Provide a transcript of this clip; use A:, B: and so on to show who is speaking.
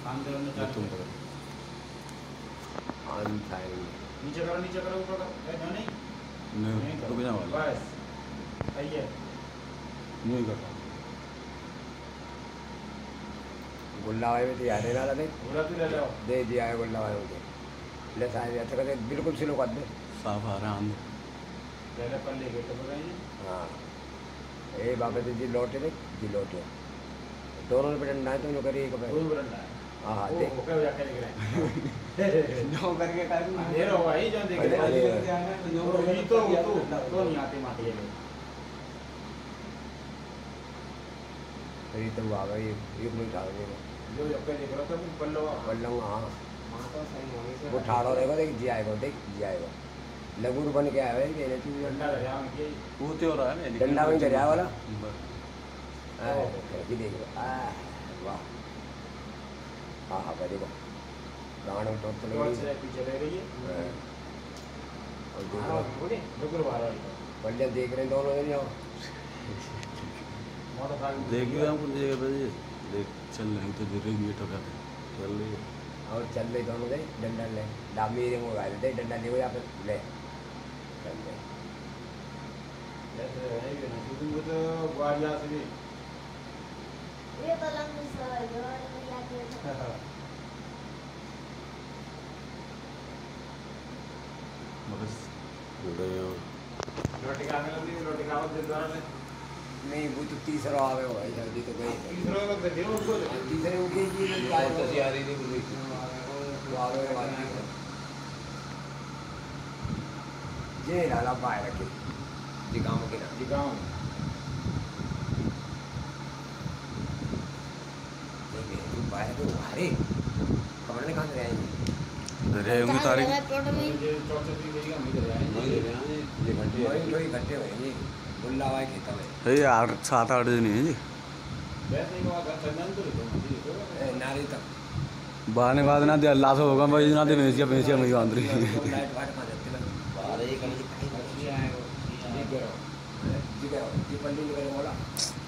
A: तुम पकड़
B: नीचे करो ऊपर करो
A: नहीं रुक जाओ
B: बस सही है
A: नहीं करता
C: गुल्ला भाई में तो याद है ना दे
B: पूरा तू ले लो
C: दे दिया है गुल्ला भाई मुझे ले साहब अच्छा करते बिल्कुल स्लो कर दे
A: साफ आ रहा है आंधी
B: पहले पल्ले के तो बताइए
C: हाँ ए बाबा जी लौटे दे जी लौटे दोनों पे डंडा है तो नो करिए एक पे
B: दो बरंडा है
C: हाँ हाँ दे
B: ओके या कर रहे
D: जो करके कर
B: देर हो भाई जो देख
C: अरे, अरे,
B: ये तो नहीं आते माटी है
C: फिर तो बाबा ये एक मिनट आ गए
B: जो ओके देख रहा था पल्लो
C: पल्लंग हाँ
D: माता सही होने से
C: वो ठाड़ो रहेगा देख जी आएगा लगूर बन के आया है कि नहीं तू
B: डंडा रहा में के
A: वो तो हो रहा है ना
C: डंडा में दरिया वाला
A: बस
C: जी देख वाह हाँ हाँ देखो प्राण में टोट
B: तो अच्छे पीछे ले रही है
C: और देख
B: हां
C: रहा
B: बोले डुगर वाला
C: बढ़िया देख रहे हैं दोनों जने और
B: मोटरसाइकिल
A: देखिए हमको देख रहे देख चल रही तो धीरे धीरे ठोकाते चल रही है
C: और चल रहे दोनों दे डंडा ले डामी रे मोबाइल दे डंडा ले यहाँ पे ले चल ले
B: ऐसे है कि ना तू तो गाड़ियां से भी
E: ये तो लंबी सवारी है और ये आगे
A: बस जुड़े हो
B: रोटी खाने लगी रोटी खाओ दिन द्वारा में
C: नहीं वो तो तीसरा आवे हो भाई जल्दी तो गई
B: तीसरे को दे उसको
C: तीसरे वो की चीज लाए
D: तो आ रही थी पूरी
C: वो आवे वाली ये लाला बाहर रखे जिगाम के ना
B: दिखाओ
C: तू बाहर तो अरे कमरे कहाँ से आएंगे
A: रहे होंगे तारीख
B: ये चौथे दिन गई हम इधर आए
D: नहीं दे रहे हैं ये घंटे
C: वही तो इकट्ठे हुए गुल्ला भाई खेता में
A: है 7-8 दिन है जी
B: वैसे ही हुआ चंदन तो देखो
C: नारी तक
A: बहाने बाद ना दे अल्लाह से होगा भाई ना दे भैंसिया मई आंदरी
C: लाइट वाट मार देते हैं
D: बाहर एक
B: ये आएगा
C: जी करो जी पल्ली निकले बोला